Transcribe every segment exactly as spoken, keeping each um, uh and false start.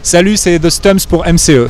Salut, c'est The Stumps pour M C E.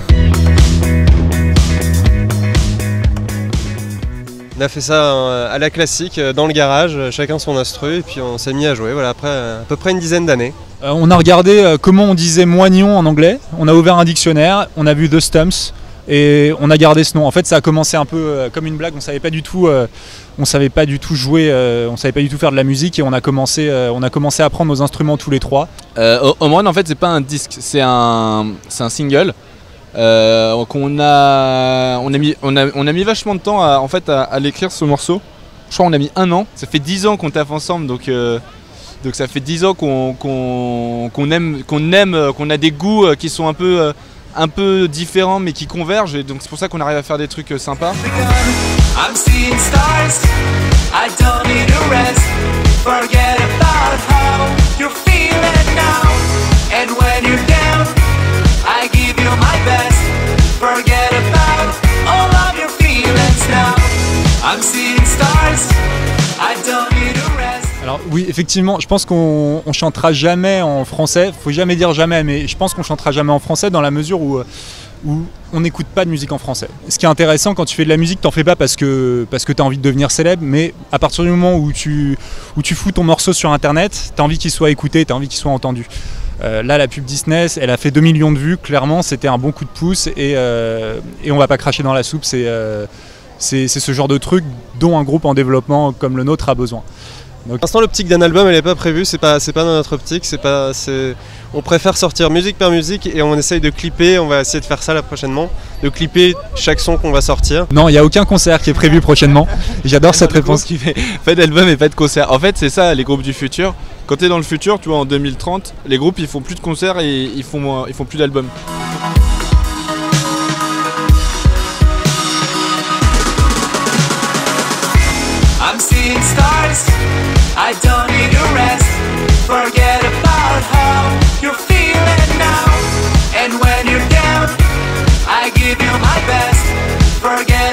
On a fait ça à la classique, dans le garage, chacun son instru, et puis on s'est mis à jouer, voilà, après à peu près une dizaine d'années. Euh, on a regardé euh, comment on disait moignon en anglais, on a ouvert un dictionnaire, on a vu The Stumps, et on a gardé ce nom. En fait, ça a commencé un peu euh, comme une blague, on savait pas du tout, euh, on savait pas du tout jouer, euh, on savait pas du tout faire de la musique, et on a commencé, euh, on a commencé à apprendre nos instruments tous les trois. Euh, Home Run, en fait, c'est pas un disque, c'est un, c'est un single. Euh, qu'on a, on a mis, on a, on a mis vachement de temps à, en fait, à, à l'écrire ce morceau. Je crois qu'on a mis un an. Ça fait dix ans qu'on taffe ensemble, donc, euh, donc ça fait dix ans qu'on, qu'on, qu'on aime, qu'on aime, qu'on a des goûts qui sont un peu, euh, un peu différents, mais qui convergent. Et donc c'est pour ça qu'on arrive à faire des trucs sympas. I'm seeing stars, I don't need a rest. Forget about how you're feeling now. And when you're down, I give you my best. Forget about all of your feelings now. I'm seeing stars, I don't need a rest. Alors oui, effectivement, je pense qu'on on chantera jamais en français. Faut jamais dire jamais, mais je pense qu'on chantera jamais en français dans la mesure où, où on n'écoute pas de musique en français. Ce qui est intéressant quand tu fais de la musique, t'en fais pas parce que, parce que t'as envie de devenir célèbre, mais à partir du moment où tu, où tu fous ton morceau sur internet, t'as envie qu'il soit écouté, t'as envie qu'il soit entendu. Euh, là, la pub Disney, elle a fait deux millions de vues, clairement, c'était un bon coup de pouce et, euh, et on va pas cracher dans la soupe, c'est, euh, c'est, c'est ce genre de truc dont un groupe en développement comme le nôtre a besoin. Donc, pour l'instant, l'optique d'un album, elle n'est pas prévue, c'est pas, c'est pas dans notre optique, c'est pas, c'est... on préfère sortir musique par musique et on essaye de clipper, on va essayer de faire ça là prochainement, de clipper chaque son qu'on va sortir. Non, il n'y a aucun concert qui est prévu prochainement, j'adore cette réponse. Qui fait pas d'album et pas de concert. En fait, c'est ça les groupes du futur. Quand tu es dans le futur, tu vois, en deux mille trente, les groupes ils font plus de concerts et ils font, ils font plus d'albums. I'm seeing stars, I don't need a rest. Forget about how you're feeling now. And when you're down, I give you my best. Forget